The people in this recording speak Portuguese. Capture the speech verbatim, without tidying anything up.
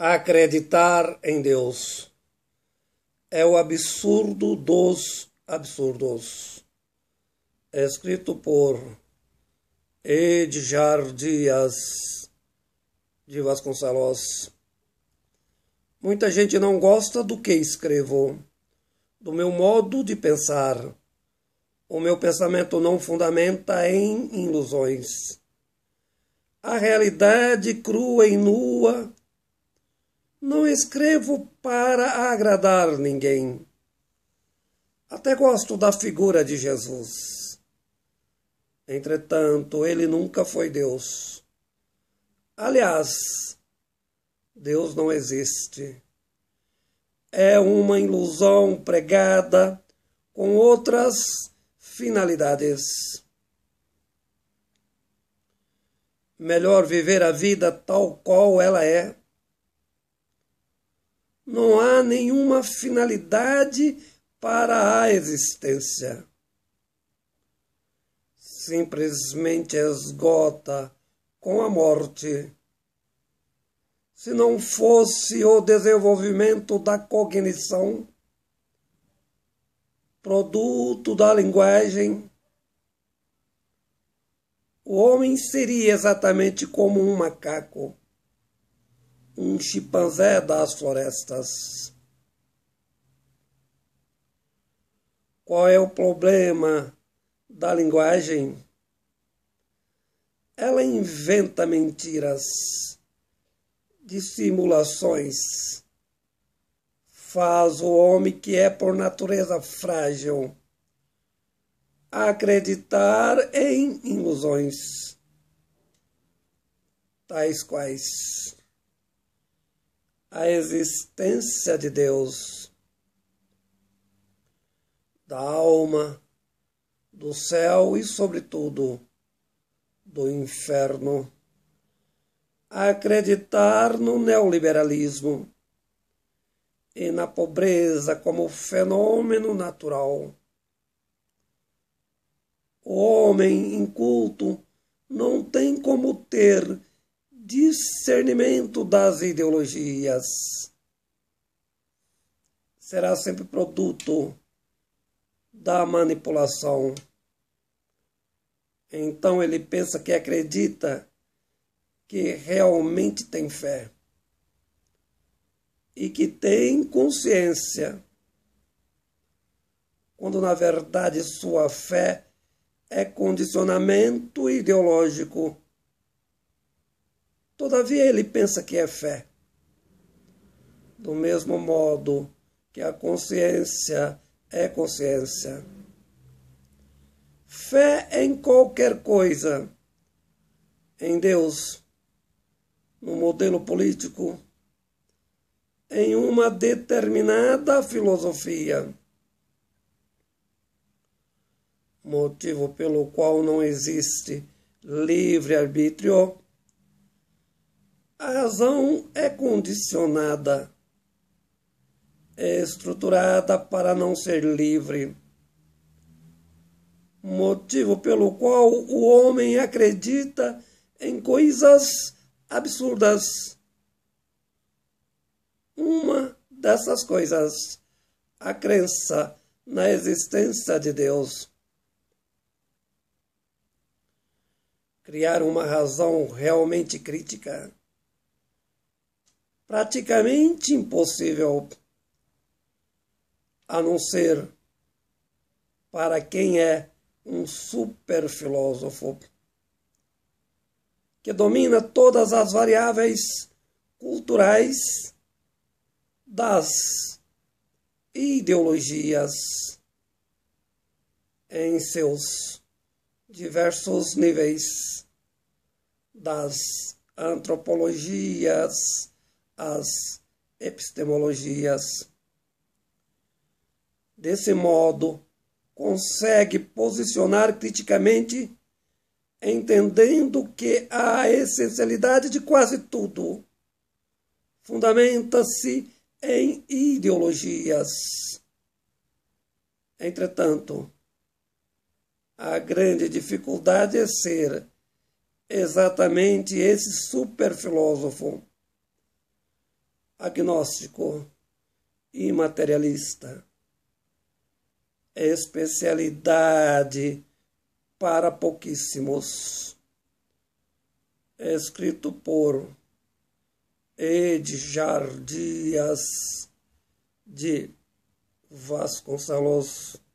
Acreditar em Deus é o absurdo dos absurdos. Escrito por Edgar Dias de Vasconcelos. Muita gente não gosta do que escrevo, do meu modo de pensar. O meu pensamento não fundamenta em ilusões. A realidade crua e nua. Não escrevo para agradar ninguém. Até gosto da figura de Jesus. Entretanto, ele nunca foi Deus. Aliás, Deus não existe. É uma ilusão pregada com outras finalidades. Melhor viver a vida tal qual ela é. Não há nenhuma finalidade para a existência. Simplesmente esgota com a morte. Se não fosse o desenvolvimento da cognição, produto da linguagem, o homem seria exatamente como um macaco, um chimpanzé das florestas. Qual é o problema da linguagem? Ela inventa mentiras, dissimulações, faz o homem que é por natureza frágil acreditar em ilusões, tais quais a existência de Deus, da alma, do céu e, sobretudo, do inferno. Acreditar no neoliberalismo e na pobreza como fenômeno natural. O homem inculto não tem como ter discernimento das ideologias. Será sempre produto da manipulação. Então ele pensa que acredita que realmente tem fé e que tem consciência, quando na verdade sua fé é condicionamento ideológico. Todavia ele pensa que é fé, do mesmo modo que a consciência é consciência. Fé em qualquer coisa, em Deus, no modelo político, em uma determinada filosofia, motivo pelo qual não existe livre-arbítrio. A razão é condicionada, é estruturada para não ser livre, motivo pelo qual o homem acredita em coisas absurdas. Uma dessas coisas, a crença na existência de Deus. Criar uma razão realmente crítica, praticamente impossível, a não ser para quem é um super filósofo, que domina todas as variáveis culturais das ideologias em seus diversos níveis, das antropologias às epistemologias. Desse modo, consegue posicionar criticamente, entendendo que a essencialidade de quase tudo fundamenta-se em ideologias. Entretanto, a grande dificuldade é ser exatamente esse superfilósofo, agnóstico e materialista. Especialidade para pouquíssimos. Escrito por Edjar Dias de Vasconcelos.